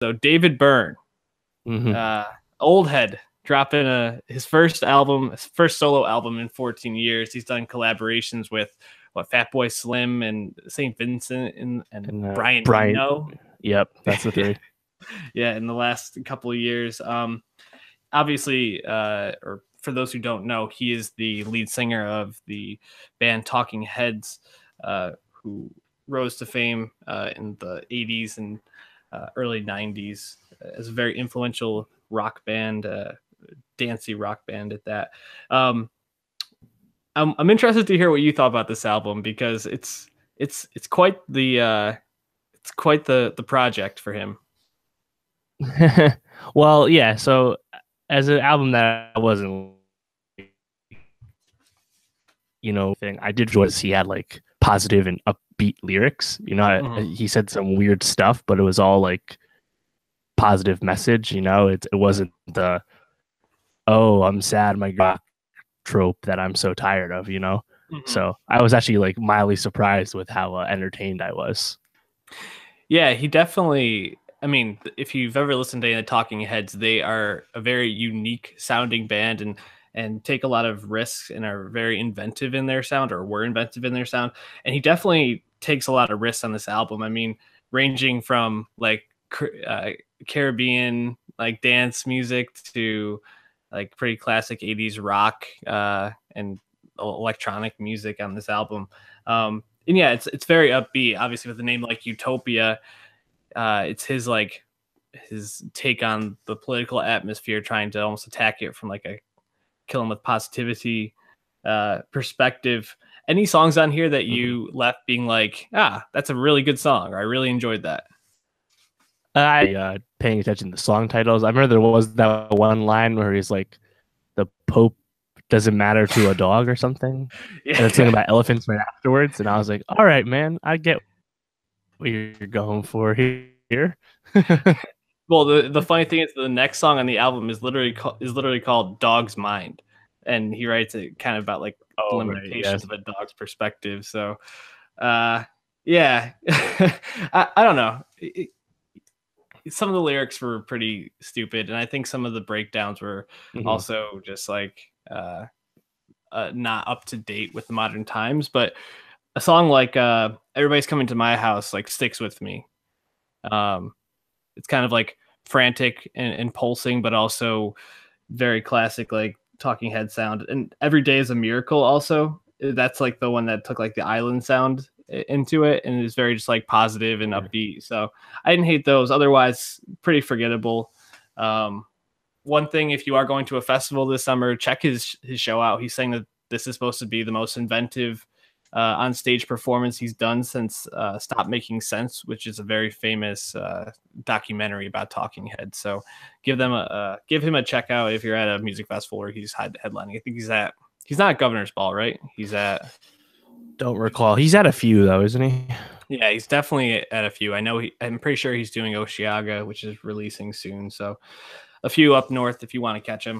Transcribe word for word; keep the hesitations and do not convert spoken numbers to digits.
So David Byrne, Mm-hmm. uh, old head, dropping a his first album, his first solo album in fourteen years. He's done collaborations with what Fatboy Slim and Saint Vincent and, and, And uh, Brian Brian, Eno. Yep, that's the three. Yeah, in the last couple of years. Um, obviously, uh, or for those who don't know, he is the lead singer of the band Talking Heads, uh, who rose to fame uh, in the eighties and uh, early nineties as a very influential rock band, uh, dancey rock band at that. Um, I'm I'm interested to hear what you thought about this album because it's it's it's quite the uh, it's quite the the project for him. Well, yeah. So as an album that I wasn't, you know, thing I did enjoy. He had like positive and upbeat lyrics. You know, mm-hmm. He said some weird stuff, but it was all like positive message. You know, it it wasn't the oh I'm sad my rock trope that I'm so tired of. You know, mm-hmm. So I was actually like mildly surprised with how uh, entertained I was. Yeah, he definitely. I mean, if you've ever listened to any of the Talking Heads, they are a very unique sounding band and and take a lot of risks and are very inventive in their sound or were inventive in their sound. And he definitely takes a lot of risks on this album. I mean, ranging from like uh, Caribbean like dance music to like pretty classic eighties rock uh, and electronic music on this album. Um, and yeah, it's it's very upbeat. Obviously, with a name like Utopia. Uh, it's his like his take on the political atmosphere, trying to almost attack it from like a kill him with positivity uh, perspective. Any songs on here that you mm-hmm. left being like, ah, that's a really good song, or I really enjoyed that? I uh, paying attention to the song titles. I remember there was that one line where he's like, "The Pope doesn't matter to a dog" or something, yeah. And it's something about elephants right afterwards. And I was like, "All right, man, I get what you're going for here." Well, the, the funny thing is the next song on the album is literally called, is literally called Dog's Mind. And he writes it kind of about like oh, the limitations right, yes. of a dog's perspective. So, uh, yeah, I, I don't know. It, it, some of the lyrics were pretty stupid. And I think some of the breakdowns were mm-hmm. also just like uh, uh, not up to date with the modern times. But a song like uh, Everybody's Coming to My House like sticks with me. Um, it's kind of like frantic and, and pulsing, but also very classic, like Talking Head sound. And Every Day is a Miracle also. That's like the one that took like the island sound into it and is very just like positive and upbeat. So I didn't hate those. Otherwise, pretty forgettable. Um, one thing, if you are going to a festival this summer, check his his show out. He's saying that this is supposed to be the most inventive Uh, on stage performance he's done since uh, Stop Making Sense, which is a very famous uh, documentary about Talking Heads. So give them a uh, give him a check out if you're at a music festival where he's headlining. I think he's at he's not at Governor's Ball, right? He's at don't recall. He's at a few though, isn't he? Yeah, he's definitely at a few. I know he. I'm pretty sure he's doing Osheaga, which is releasing soon. So a few up north if you want to catch him.